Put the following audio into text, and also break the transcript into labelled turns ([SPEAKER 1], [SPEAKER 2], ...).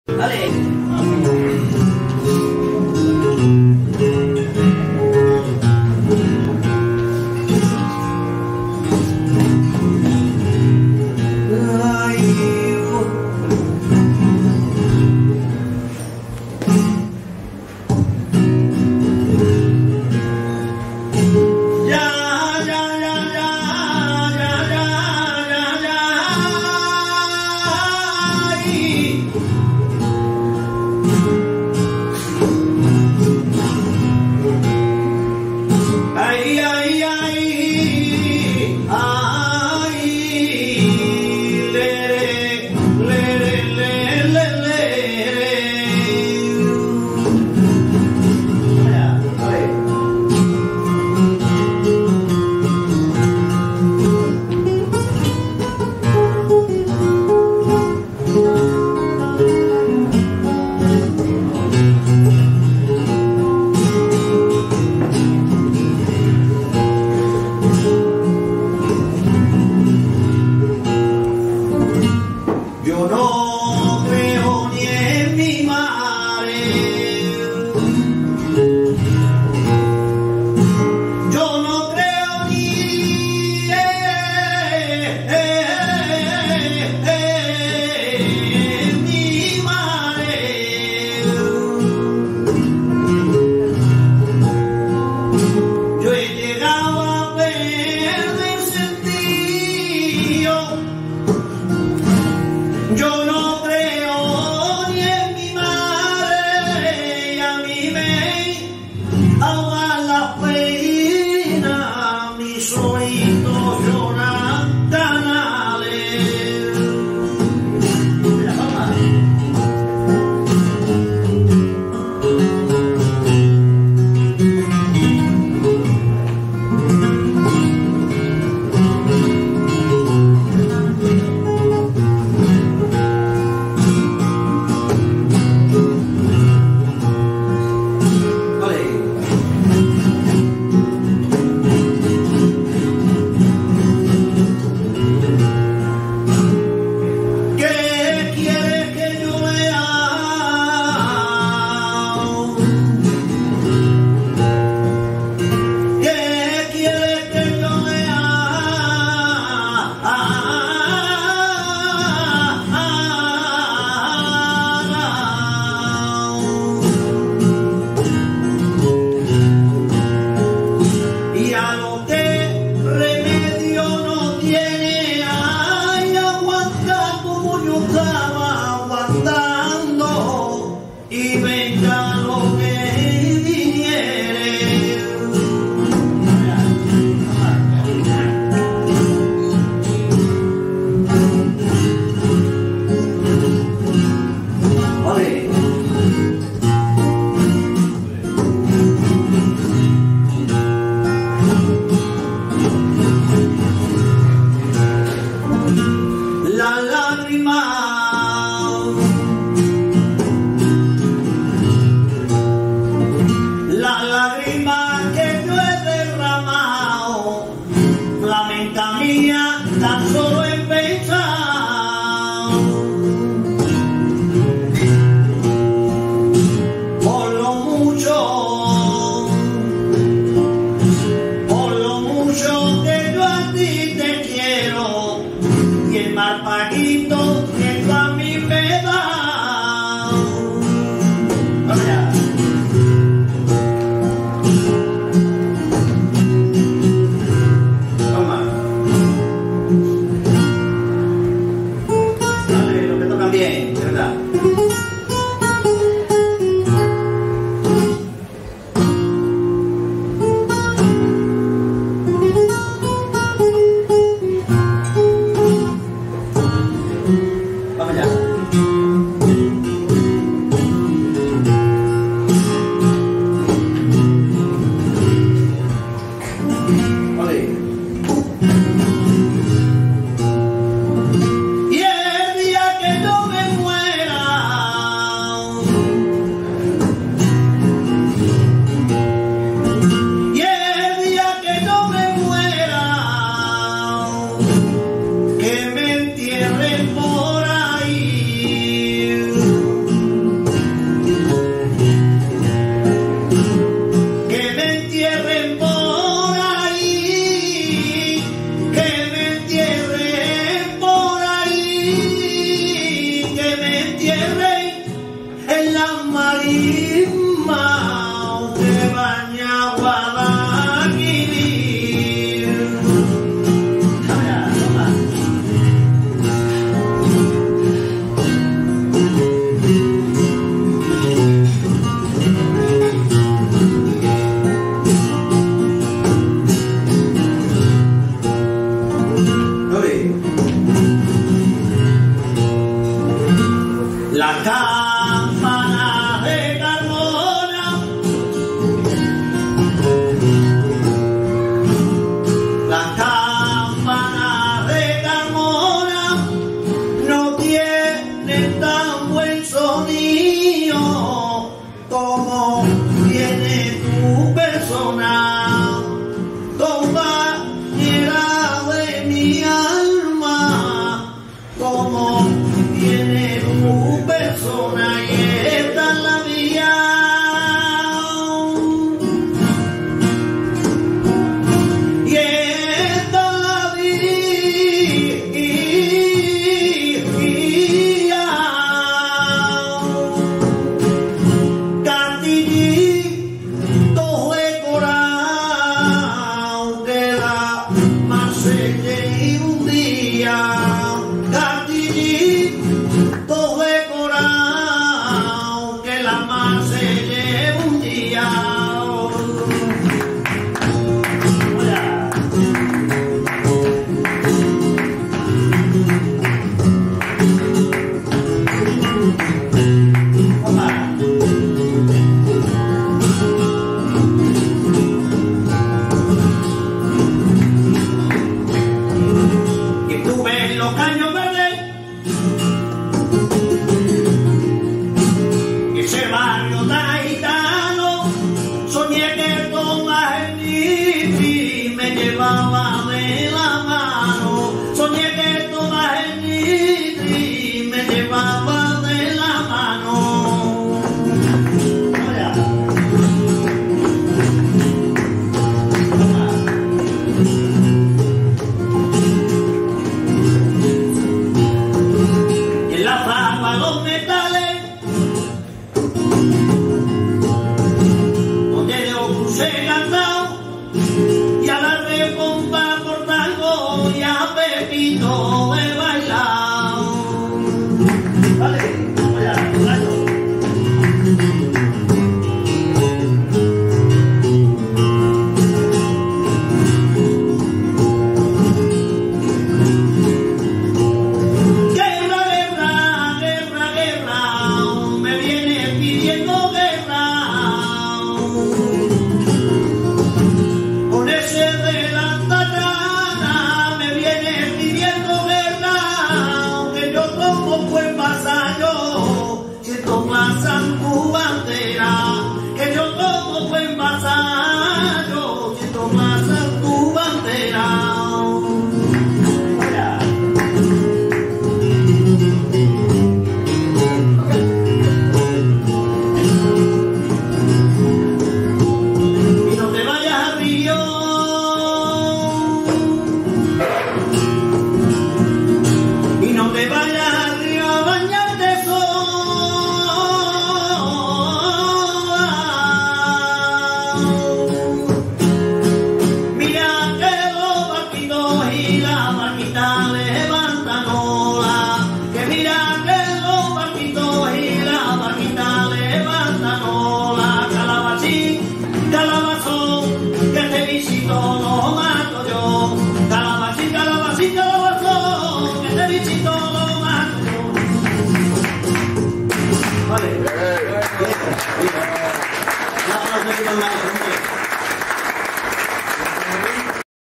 [SPEAKER 1] Vamos allá. rey en la marisma que baña Guadalquivir. La campana de Carmona, la campana de Carmona no tiene tan buen sonido como tiene tu persona, compañera de mi alma, como tiene tu persona y esta es la mía. Y esta es la mía. Cantillito de coral que la Marsella un día. Cantillito de coral que la mar se lleve un día. Y tú ves los caños verdes, ese barrio taitano, soñé que Tomás el Nitri me llevaba de la mano, soñé que Tomás el Nitri me llevaba de la mano. En la fama los metales, se cantado y a la repompa por tango y a Pepito he bailado. Vale, vaya, vaya. Guerra, guerra, guerra, guerra, me viene pidiendo guerra. Me viene pidiendo guerra, aunque yo como buen vasallo siento plaza en tu bandera, que yo como buen vasallo siento plaza en tu bandera. Y no te vayas al río, y no te vayas al río a bañarte solo. Mira que los barquitos y las barquitas